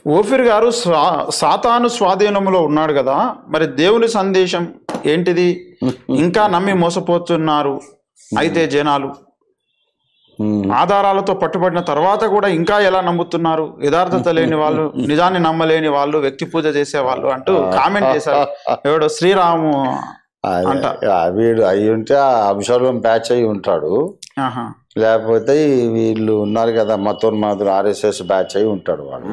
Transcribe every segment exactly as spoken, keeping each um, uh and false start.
ఓఫీర్ గారు స్వా సాతాను స్వాధీనంలో ఉన్నాడు కదా, మరి దేవుని సందేశం ఏంటిది? ఇంకా నమ్మి మోసపోతున్నారు అయితే జనాలు. ఆధారాలతో పట్టుబడిన తర్వాత కూడా ఇంకా ఎలా నమ్ముతున్నారు? యథార్థత లేని వాళ్ళు, నిజాన్ని నమ్మలేని వాళ్ళు, వ్యక్తి పూజ చేసే వాళ్ళు అంటూ కామెంట్ చేశారు. ఎవడో శ్రీరాము అంట. వీడు అయి ఉంటే ఆ అభిషేకం బ్యాచ్ అయి ఉంటాడు, లేకపోతే వీళ్ళు ఉన్నారు కదా మతోన్మాదులు ఆర్ఎస్ఎస్ బ్యాచ్ అయి ఉంటాడు వాడు.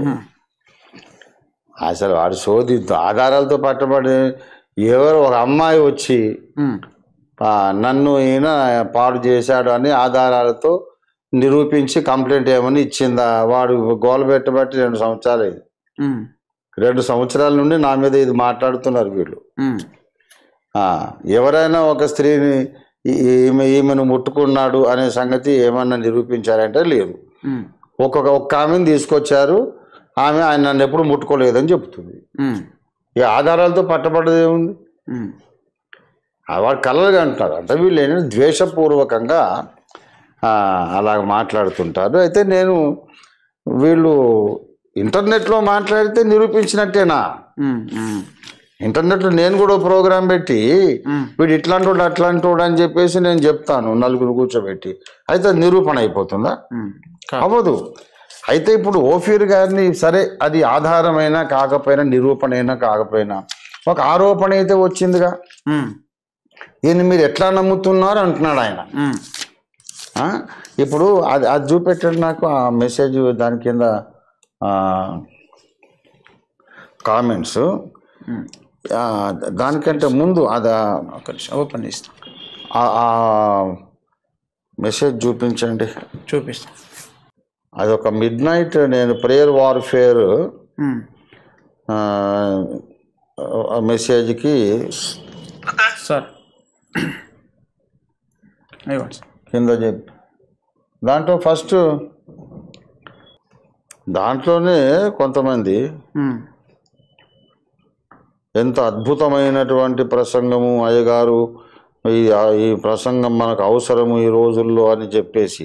అసలు వాడు సోది ఆధారాలతో పట్టబడి ఎవరు ఒక అమ్మాయి వచ్చి నన్ను ఈయన పాడు చేశాడు అని ఆధారాలతో నిరూపించి కంప్లైంట్ ఏమని ఇచ్చిందా? వాడు గోల పెట్టబట్టి రెండు సంవత్సరాలు అయింది. రెండు సంవత్సరాల నుండి నా మీద ఇది మాట్లాడుతున్నారు వీళ్ళు. ఎవరైనా ఒక స్త్రీని ఈమె ఈమెను ముట్టుకున్నాడు అనే సంగతి ఏమన్నా నిరూపించారంటే లేదు. ఒక్కొక్క ఒక్క ఆమెను తీసుకొచ్చారు, ఆమె ఆయన నన్ను ఎప్పుడు ముట్టుకోలేదని చెప్తుంది. ఈ ఆధారాలతో పట్టబడ్డది ఏముంది? వాడు కలలుగా అంటారు. అంటే వీళ్ళు ఏంటంటే ద్వేషపూర్వకంగా అలాగ మాట్లాడుతుంటారు. అయితే నేను వీళ్ళు ఇంటర్నెట్లో మాట్లాడితే నిరూపించినట్టేనా? ఇంటర్నెట్లో నేను కూడా ప్రోగ్రాం పెట్టి వీడు ఇట్లాంటి వాడు అట్లాంటి వాడు అని చెప్పేసి నేను చెప్తాను నలుగురు కూర్చోబెట్టి, అయితే నిరూపణ అయిపోతుందా? అవ్వదు. అయితే ఇప్పుడు ఓఫీర్ గారిని సరే అది ఆధారమైనా కాకపోయినా నిరూపణ అయినా కాకపోయినా ఒక ఆరోపణ అయితే వచ్చిందిగా, దీన్ని మీరు ఎట్లా నమ్ముతున్నారు అంటున్నాడు ఆయన. ఇప్పుడు అది అది చూపెట్టాడు నాకు ఆ మెసేజ్, దాని కింద కామెంట్స్. దానికంటే ముందు అది ఓపెన్ చేస్తాం, ఆ మెసేజ్ చూపించండి. చూపిస్తాం. అదొక మిడ్ నైట్ నేను ప్రేయర్ వార్ఫేర్ మెసేజ్కి సార్ కింద చెప్పి దాంట్లో ఫస్ట్ దాంట్లోనే కొంతమంది ఎంత అద్భుతమైనటువంటి ప్రసంగము అయ్యగారు, ఈ ఈ ప్రసంగం మనకు అవసరము ఈ రోజుల్లో అని చెప్పేసి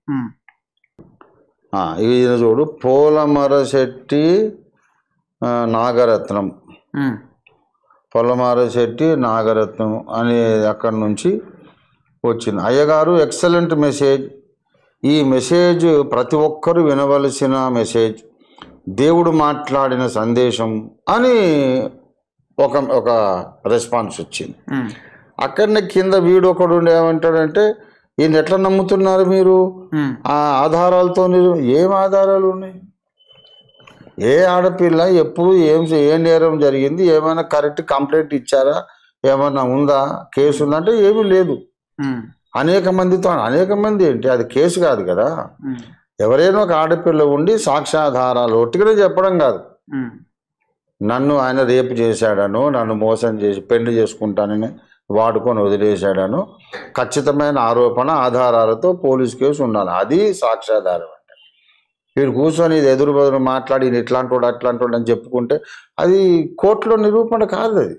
ఈయన చూడు పోలమరశెట్టి నాగరత్నం, పొలమరశెట్టి నాగరత్నం అని అక్కడి నుంచి వచ్చింది. అయ్యగారు ఎక్సలెంట్ మెసేజ్, ఈ మెసేజ్ ప్రతి ఒక్కరూ వినవలసిన మెసేజ్, దేవుడు మాట్లాడిన సందేశం అని ఒక ఒక రెస్పాన్స్ వచ్చింది. అక్కడనే కింద వీడు ఒకడు ఏమంటాడంటే, ఈయన ఎట్లా నమ్ముతున్నారు మీరు ఆ ఆధారాలతో? ఏం ఆధారాలు ఉన్నాయి? ఏ ఆడపిల్ల ఎప్పుడు ఏం ఏ నేరం జరిగింది, ఏమైనా కరెక్ట్ కంప్లైంట్ ఇచ్చారా, ఏమన్నా ఉందా, కేసు ఉందంటే ఏమీ లేదు. అనేక మందితో, అనేక మంది ఏంటి, అది కేసు కాదు కదా. ఎవరైనా ఒక ఆడపిల్ల ఉండి సాక్ష్యాధారాలు ఒట్టిగానే చెప్పడం కాదు, నన్ను ఆయన రేపు చేశాడను, నన్ను మోసం చేసి పెళ్లి చేసుకుంటానని వాడుకొని వదిలేశాడను ఖచ్చితమైన ఆరోపణ ఆధారాలతో పోలీస్ కేసు ఉండాలి. అది సాక్ష్యాధారం అంటే. వీడు కూర్చొని ఇది ఎదురు బదురు మాట్లాడి ఇది ఇట్లాంటి వాడు అట్లాంటి వాడు అని చెప్పుకుంటే అది కోర్టులో నిరూపణ కాదు. అది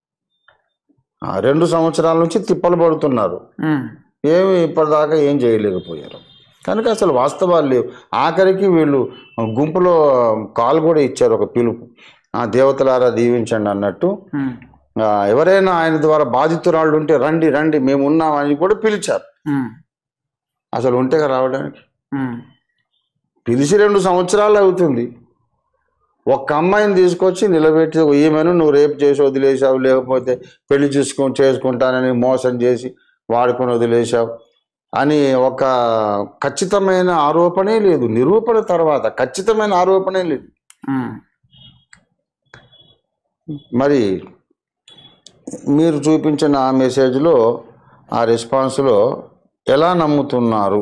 రెండు సంవత్సరాల నుంచి తిప్పలు పడుతున్నారు, ఏమి ఇప్పటిదాకా ఏం చేయలేకపోయారు. కనుక అసలు వాస్తవాలు లేవు. ఆఖరికి వీళ్ళు గుంపులో కాల్ కూడా ఇచ్చారు, ఒక పిలుపు, ఆ దేవతలారా దీవించండి అన్నట్టు. ఎవరైనా ఆయన ద్వారా బాధితురాళ్ళు ఉంటే రండి రండి మేము ఉన్నామని కూడా పిలిచారు. అసలు ఉంటేగా రావడానికి పిలిచి రెండు సంవత్సరాలు అవుతుంది. ఒక్క అమ్మాయిని తీసుకొచ్చి నిలబెట్టి ఈమెను నువ్వు రేపు చేసి వదిలేసావు, లేకపోతే పెళ్లి చూసుకొని చేసుకుంటానని మోసం చేసి వాడుకొని వదిలేసావు అని ఒక ఖచ్చితమైన ఆరోపణే లేదు. నిరూపణ తర్వాత ఖచ్చితమైన ఆరోపణే లేదు. మరి మీరు చూపించిన ఆ మెసేజ్లో ఆ రెస్పాన్స్లో ఎలా నమ్ముతున్నారు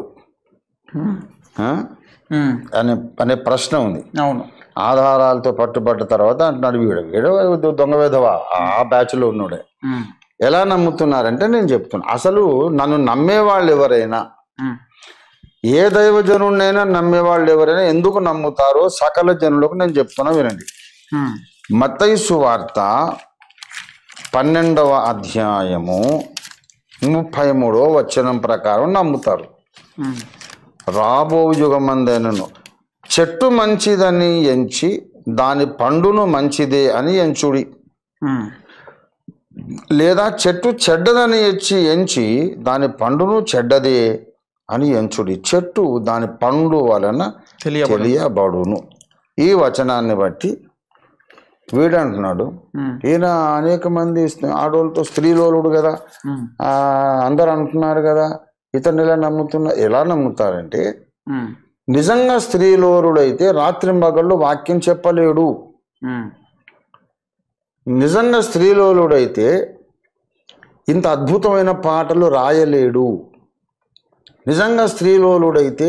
అనే అనే ప్రశ్న ఉంది. అవును, ఆధారాలతో పట్టుబడ్డ తర్వాత అంటున్నాడు వీడు వీడు దొంగ వేధవా ఆ బ్యాచ్లో ఉన్నాడే. ఎలా నమ్ముతున్నారంటే నేను చెప్తున్నా, అసలు నన్ను నమ్మేవాళ్ళు ఎవరైనా, ఏ దైవజనుడినైనా నమ్మేవాళ్ళు ఎవరైనా ఎందుకు నమ్ముతారో సకల జనులకు నేను చెప్తున్నా వినండి. మత్తయి సువార్త పన్నెండవ అధ్యాయము ముప్పై మూడవ వచనం ప్రకారం నమ్ముతారు. రాబో యుగమందైనను చెట్టు మంచిదని ఎంచి దాని పండును మంచిదే అని ఎంచుడి. ఉమ్, లేదా చెట్టు చెడ్డదని ఎంచి ఎంచి దాని పండును చెడ్డదే అని ఎంచుడి. చెట్టు దాని పండు వలన తెలియబడు. తెలియబడును. ఈ వచనాన్ని బట్టి వీడంటున్నాడు, ఉమ్, ఈయన అనేక మంది ఆడోళ్ళతో స్త్రీలోలుడు కదా, ఉమ్, ఆ, అందరు అంటున్నారు కదా, ఇతను ఎలా నమ్ముతున్నా ఎలా నమ్ముతారంటే, ఉమ్, నిజంగా స్త్రీలోరుడైతే రాత్రి మగళ్ళు వాక్యం చెప్పలేడు. ఉమ్, నిజంగా స్త్రీలోలుడైతే ఇంత అద్భుతమైన పాటలు రాయలేడు. నిజంగా స్త్రీలోలుడైతే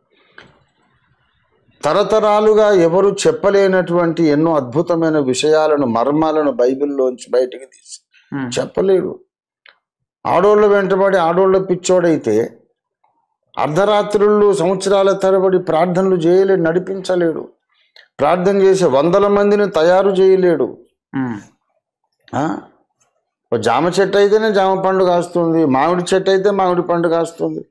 తరతరాలుగా ఎవరు చెప్పలేనటువంటి ఎన్నో అద్భుతమైన విషయాలను, మర్మాలను బైబిల్లోంచి బయటికి తీసి ఉమ్, చెప్పలేడు. ఆడోళ్ళ వెంటబడి ఆడోళ్ళ పిచ్చోడైతే అర్ధరాత్రులు సంవత్సరాల తరబడి ప్రార్థనలు చేయలేడు, నడిపించలేడు. ప్రార్థన చేసే వందల మందిని తయారు చేయలేడు. ఉమ్, ఆ? ఓ జామ చెట్టు అయితేనే జామ పండు కాస్తుంది, మామిడి చెట్టు అయితే మామిడి పండు కాస్తుంది.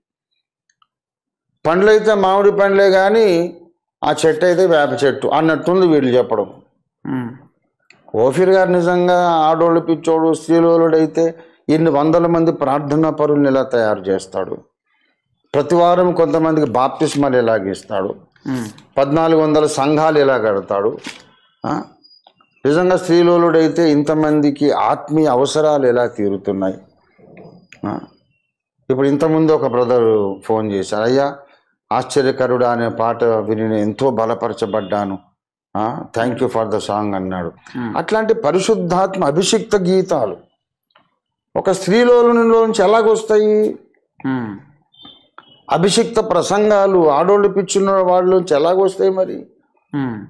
పండ్లు అయితే మామిడి పండ్లే కానీ ఆ చెట్టు అయితే వేప చెట్టు అన్నట్టుంది వీళ్ళు చెప్పడం. ఉమ్, ఓఫీర్ గారు నిజంగా ఆడోళ్ళు పిచ్చోడు స్త్రీలోలుడైతే ఇన్ని వందల మంది ప్రార్థనా పరులను ఎలా తయారు చేస్తాడు? ప్రతి వారం కొంతమందికి బాప్తిస్మాలు ఎలాగిస్తాడు? ఉమ్, పద్నాలుగు వందల సంఘాలు ఎలా కడతాడు? ఆ? నిజంగా స్త్రీలోలుడైతే ఇంతమందికి ఆత్మీయ అవసరాలు ఎలా తీరుతున్నాయి? ఆ? ఇప్పుడు ఇంతకుముందు ఒక బ్రదర్ ఫోన్ చేశారు, అయ్యా ఆశ్చర్యకరుడా అనే పాట విని నేను ఎంతో బలపరచబడ్డాను, thank you for the song అన్నాడు. అట్లాంటి పరిశుద్ధాత్మ అభిషిక్త గీతాలు ఒక స్త్రీలోనిలోంచి ఎలాగొస్తాయి? ఉమ్, అభిషిక్త ప్రసంగాలు ఆడోళ్ళు పిచ్చున్న వాళ్ళలోంచి ఎలాగొస్తాయి మరి? ఉమ్,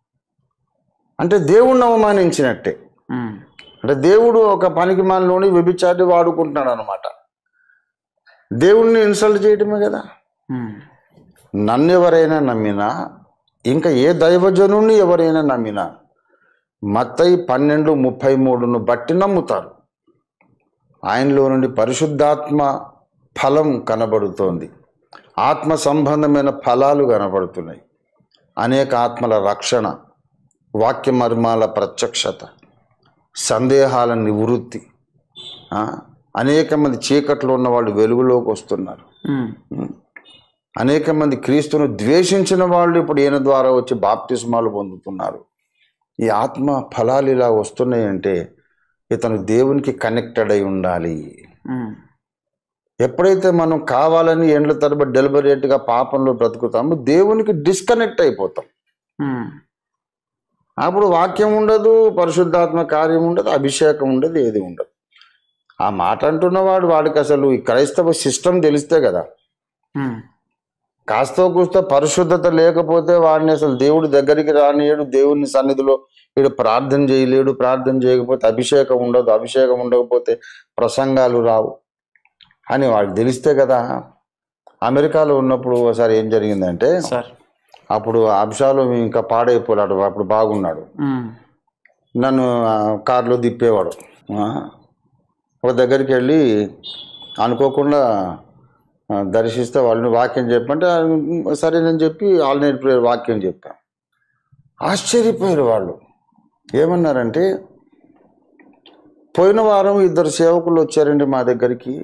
అంటే దేవుణ్ణి అవమానించినట్టే. ఉమ్, అంటే దేవుడు ఒక పనికి మాలినోని వ్యభిచారి వాడుకుంటున్నాడు అనమాట. దేవుణ్ణి ఇన్సల్ట్ చేయటమే కదా. ఉమ్, నన్ను ఎవరైనా నమ్మినా, ఇంకా ఏ దైవజనుణ్ణి ఎవరైనా నమ్మినా మత్తయి పన్నెండు ముప్పై మూడును బట్టి నమ్ముతారు. ఆయనలో నుండి పరిశుద్ధాత్మ ఫలం కనబడుతోంది, ఆత్మ సంబంధమైన ఫలాలు కనబడుతున్నాయి. అనేక ఆత్మల రక్షణ, వాక్య మర్మాల ప్రత్యక్షత, సందేహాల నివృత్తి, అనేక మంది చీకట్లో ఉన్న వాళ్ళు వెలుగులోకి వస్తున్నారు. అనేక మంది క్రీస్తును ద్వేషించిన వాళ్ళు ఇప్పుడు ఈయన ద్వారా వచ్చి బాప్తిస్మాలు పొందుతున్నారు. ఈ ఆత్మ ఫలాలు ఇలా వస్తున్నాయంటే ఇతను దేవునికి కనెక్టెడ్ అయి ఉండాలి. ఎప్పుడైతే మనం కావాలని ఎండ్ల తరబడి డెలిబరేట్గా పాపంలో బ్రతుకుతామో దేవునికి డిస్కనెక్ట్ అయిపోతాం. అప్పుడు వాక్యం ఉండదు, పరిశుద్ధాత్మ కార్యం ఉండదు, అభిషేకం ఉండదు, ఏది ఉండదు. ఆ మాట అంటున్నవాడు వాడికి అసలు ఈ క్రైస్తవ సిస్టమ్ తెలిస్తే కదా. కాస్తో కూస్తో పరిశుద్ధత లేకపోతే వాడిని అసలు దేవుడి దగ్గరికి రానియడు, దేవుని సన్నిధిలో వీడు ప్రార్థన చేయలేడు. ప్రార్థన చేయకపోతే అభిషేకం ఉండదు, అభిషేకం ఉండకపోతే ప్రసంగాలు రావు అని వాడికి తెలిస్తే కదా. అమెరికాలో ఉన్నప్పుడు ఒకసారి ఏం జరిగిందంటే, అప్పుడు అబ్షాలోం ఇంకా పాడైపోయాడు, అప్పుడు బాగున్నాడు. నన్ను కారులో తిప్పేవాడు. ఒక దగ్గరికి వెళ్ళి అనుకోకుండా దర్శిస్తే వాళ్ళని వాక్యం చెప్పంటే సరేనని చెప్పి ఆల్నైట్ ప్రేయర్ వాక్యం చెప్పాను. ఆశ్చర్యపోయారు వాళ్ళు. ఏమన్నారంటే, పోయిన వారం ఇద్దరు సేవకులు వచ్చారండి మా దగ్గరికి,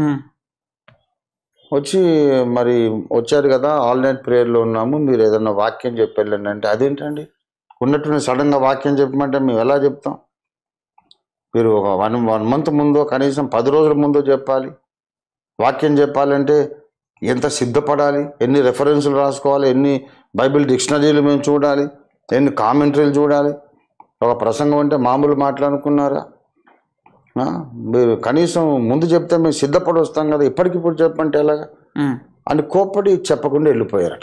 వచ్చి మరి వచ్చారు కదా ఆల్నైట్ ప్రేయర్లో ఉన్నాము, మీరు ఏదన్నా వాక్యం చెప్పాలండి అంటే, అదేంటండి ఉన్నట్టు సడన్గా వాక్యం చెప్పమంటే మేము ఎలా చెప్తాం? మీరు ఒక వన్ వన్ మంత్ ముందో కనీసం పది రోజుల ముందో చెప్పాలి. వాక్యం చెప్పాలంటే ఎంత సిద్ధపడాలి, ఎన్ని రెఫరెన్సులు రాసుకోవాలి, ఎన్ని బైబిల్ డిక్షనరీలు మేము చూడాలి, ఎన్ని కామెంటరీలు చూడాలి. ఒక ప్రసంగం అంటే మామూలు మాట్లాడుకున్నారా? మీరు కనీసం ముందు చెప్తే మేము సిద్ధపడి వస్తాం కదా, ఇప్పటికిప్పుడు చెప్పంటే ఎలాగా అని కోప్పడి చెప్పకుండా వెళ్ళిపోయారట.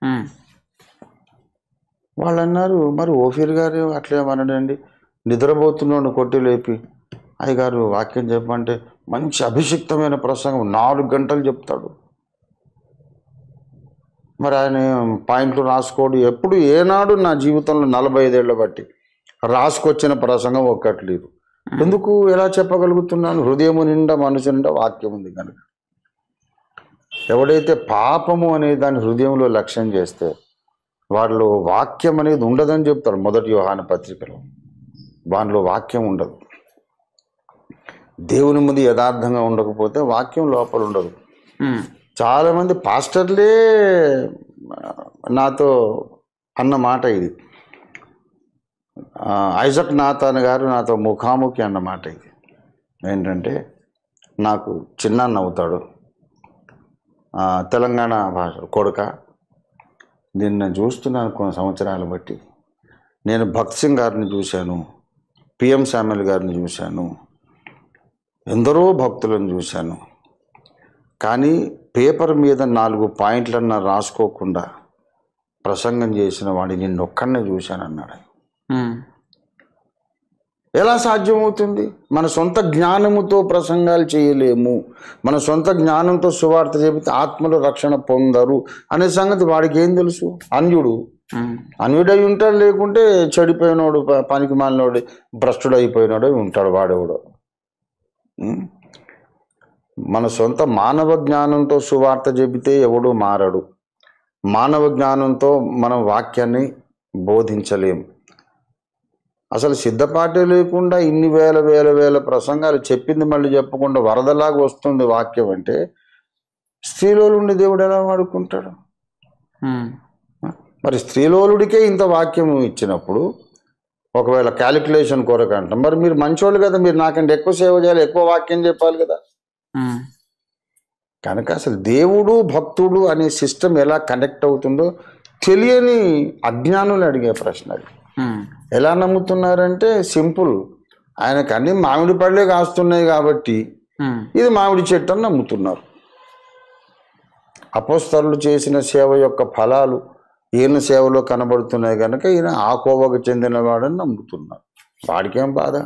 వాళ్ళు అన్నారు, మరి ఓఫీర్ గారు అట్లేమనండి, నిద్రపోతున్నాడు కొట్టి లేపి అయ్యగారు వాక్యం చెప్పంటే మంచి అభిషిక్తమైన ప్రసంగం నాలుగు గంటలు చెప్తాడు. మరి ఆయన పాయింట్లు రాసుకోడు. ఎప్పుడు ఏనాడు నా జీవితంలో నలభై ఐదేళ్ల బట్టి రాసుకొచ్చిన ప్రసంగం ఒక్కట్లేదు. ఎందుకు ఎలా చెప్పగలుగుతున్నాను? హృదయము నిండా మనసు నిండా వాక్యం ఉంది కనుక. ఎవడైతే పాపము అనే దాన్ని హృదయంలో లక్ష్యం చేస్తే వాళ్ళు వాక్యం అనేది ఉండదని చెప్తారు మొదటి యోహాను పత్రికలో. వాళ్ళలో వాక్యం ఉండదు. దేవుని ముందు యథార్థంగా ఉండకపోతే వాక్యం లోపల ఉండదు. చాలామంది పాస్టర్లే నాతో అన్న మాట ఇది. ఐజక్ నాథాన్ గారు నాతో ముఖాముఖి అన్న మాట ఇది. ఏంటంటే, నాకు చిన్నాన్న అవుతాడు, తెలంగాణ భాష కొడుక, దీన్ని నేను చూస్తున్నాను కొన్ని సంవత్సరాలు బట్టి. నేను భక్త్ సింగ్ గారిని చూశాను, పిఎం శామ్యుల్ గారిని చూశాను, ఎందరో భక్తులను చూశాను. కానీ పేపర్ మీద నాలుగు పాయింట్లన్నా రాసుకోకుండా ప్రసంగం చేసిన వాడిని నిన్నొక్కడనే చూశానన్నాడు. ఎలా సాధ్యమవుతుంది? మన సొంత జ్ఞానముతో ప్రసంగాలు చేయలేము. మన సొంత జ్ఞానంతో సువార్త చెబితే ఆత్మలో రక్షణ పొందరు అనే సంగతి వాడికి ఏం తెలుసు? అన్యుడు అన్యుడై ఉంటాడు, లేకుంటే చెడిపోయినోడు, పనికి మాలినోడు, భ్రష్టుడు అయిపోయినాడు ఉంటాడు వాడెవడో. మన సొంత మానవ జ్ఞానంతో సువార్త చెబితే ఎవడు మారడు. మానవ జ్ఞానంతో మనం వాక్యాన్ని బోధించలేము. అసలు సిద్ధపాటే లేకుండా ఇన్ని వేల వేల వేల ప్రసంగాలు చెప్పింది మళ్ళీ చెప్పకుండా వరదలాగా వస్తుంది వాక్యం అంటే స్త్రీలోలుండి దేవుడు ఎలా వాడుకుంటాడు? మరి స్త్రీలోలుడికే ఇంత వాక్యం ఇచ్చినప్పుడు ఒకవేళ క్యాలిక్యులేషన్ కొరకు అంటాం, మరి మీరు మంచోళ్ళు కదా, మీరు నాకంటే ఎక్కువ సేవ చేయాలి, ఎక్కువ వాక్యం చెప్పాలి కదా. కనుక అసలు దేవుడు భక్తుడు అనే సిస్టమ్ ఎలా కనెక్ట్ అవుతుందో తెలియని అజ్ఞానులు అడిగే ప్రశ్న అది. ఎలా నమ్ముతున్నారంటే సింపుల్, ఆయనకు అన్ని మామిడి పళ్ళే కాస్తున్నాయి కాబట్టి ఇది మామిడి చెట్టు అని నమ్ముతున్నారు. అపోస్తలులు చేసిన సేవ యొక్క ఫలాలు ఈయన సేవలో కనబడుతున్నాయి కనుక ఈయన ఆ కోవకు చెందినవాడని నమ్ముతున్నారు. వాడికేం బాధ?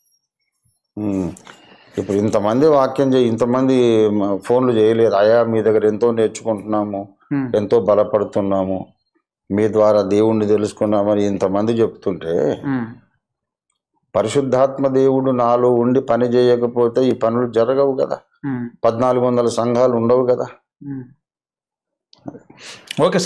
ఇప్పుడు ఇంతమంది వాక్యం చేయి, ఇంతమంది ఫోన్లు చేయలేరు. అయా మీ దగ్గర ఎంతో నేర్చుకుంటున్నాము, ఎంతో బలపడుతున్నాము, మీ ద్వారా దేవుణ్ణి తెలుసుకున్నామని ఇంతమంది చెప్తుంటే పరిశుద్ధాత్మ దేవుడు నాలో ఉండి పని చేయకపోతే ఈ పనులు జరగవు కదా. పద్నాలుగు వందల సంఘాలు ఉండవు కదా. ఓకే.